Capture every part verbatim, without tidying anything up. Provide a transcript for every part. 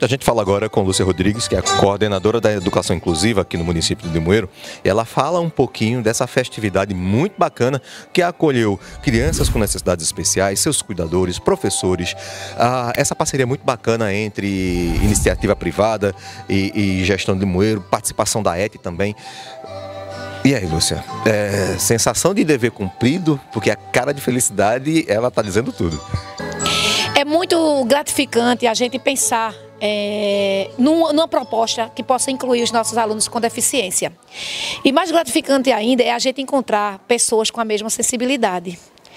A gente fala agora com Lúcia Rodrigues, que é a coordenadora da Educação Inclusiva aqui no município de Limoeiro. E ela fala um pouquinho dessa festividade muito bacana que acolheu crianças com necessidades especiais, seus cuidadores, professores. Ah, essa parceria muito bacana entre iniciativa privada e, e gestão de Limoeiro, participação da E T também. E aí, Lúcia, é, sensação de dever cumprido, porque a cara de felicidade, ela está dizendo tudo. É muito gratificante a gente pensar é, numa, numa proposta que possa incluir os nossos alunos com deficiência. E mais gratificante ainda é a gente encontrar pessoas com a mesma sensibilidade.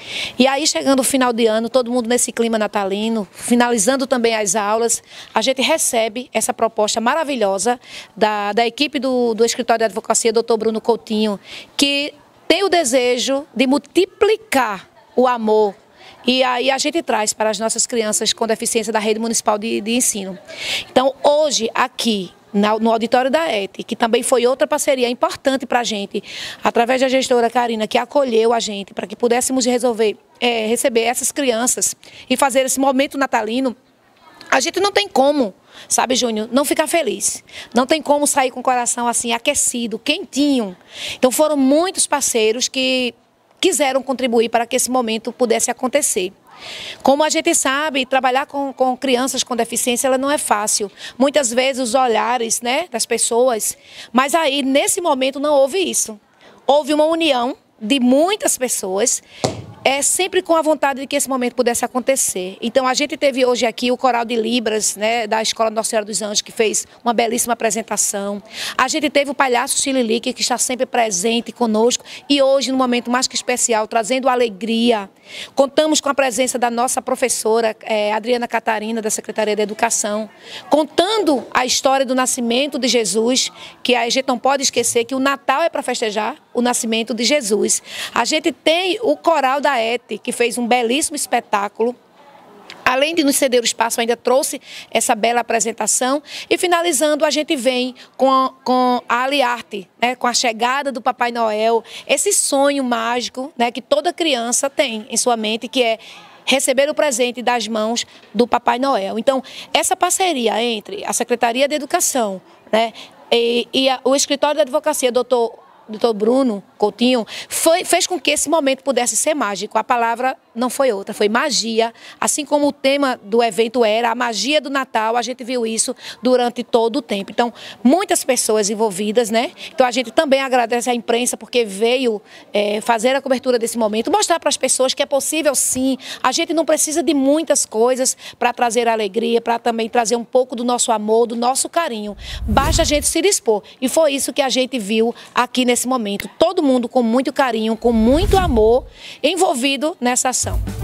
E aí, chegando o final de ano, todo mundo nesse clima natalino, finalizando também as aulas, a gente recebe essa proposta maravilhosa da, da equipe do, do Escritório de Advocacia, doutor Bruno Coutinho, que tem o desejo de multiplicar o amor. E aí a gente traz para as nossas crianças com deficiência da rede municipal de, de ensino. Então, hoje, aqui, no auditório da E T, que também foi outra parceria importante para a gente, através da gestora Karina, que acolheu a gente para que pudéssemos resolver, é, receber essas crianças e fazer esse momento natalino, a gente não tem como, sabe, Júnior, não ficar feliz. Não tem como sair com o coração assim aquecido, quentinho. Então foram muitos parceiros que quiseram contribuir para que esse momento pudesse acontecer. Como a gente sabe, trabalhar com, com crianças com deficiência ela não é fácil. Muitas vezes os olhares, né, das pessoas, mas aí nesse momento não houve isso. Houve uma união de muitas pessoas, é sempre com a vontade de que esse momento pudesse acontecer. Então a gente teve hoje aqui o Coral de Libras, né, da Escola Nossa Senhora dos Anjos, que fez uma belíssima apresentação. A gente teve o Palhaço Chililique, que está sempre presente conosco e hoje, num momento mais que especial, trazendo alegria. Contamos com a presença da nossa professora, é, Adriana Catarina, da Secretaria da Educação, contando a história do nascimento de Jesus, que a gente não pode esquecer que o Natal é para festejar o nascimento de Jesus. A gente tem o Coral da E T, que fez um belíssimo espetáculo. Além de nos ceder o espaço, ainda trouxe essa bela apresentação. E finalizando, a gente vem com a, com a Aliarte, né, com a chegada do Papai Noel, esse sonho mágico, né, que toda criança tem em sua mente, que é receber o presente das mãos do Papai Noel. Então, essa parceria entre a Secretaria de Educação, né, e, e a, o Escritório de Advocacia, doutor doutor Bruno Coutinho, foi, fez com que esse momento pudesse ser mágico. A palavra não foi outra, foi magia. Assim como o tema do evento era a magia do Natal, a gente viu isso durante todo o tempo. Então, muitas pessoas envolvidas, né? Então, a gente também agradece à imprensa porque veio é, fazer a cobertura desse momento, mostrar para as pessoas que é possível sim. A gente não precisa de muitas coisas para trazer alegria, para também trazer um pouco do nosso amor, do nosso carinho. Basta a gente se dispor. E foi isso que a gente viu aqui nesse Nesse momento, todo mundo com muito carinho, com muito amor, envolvido nessa ação.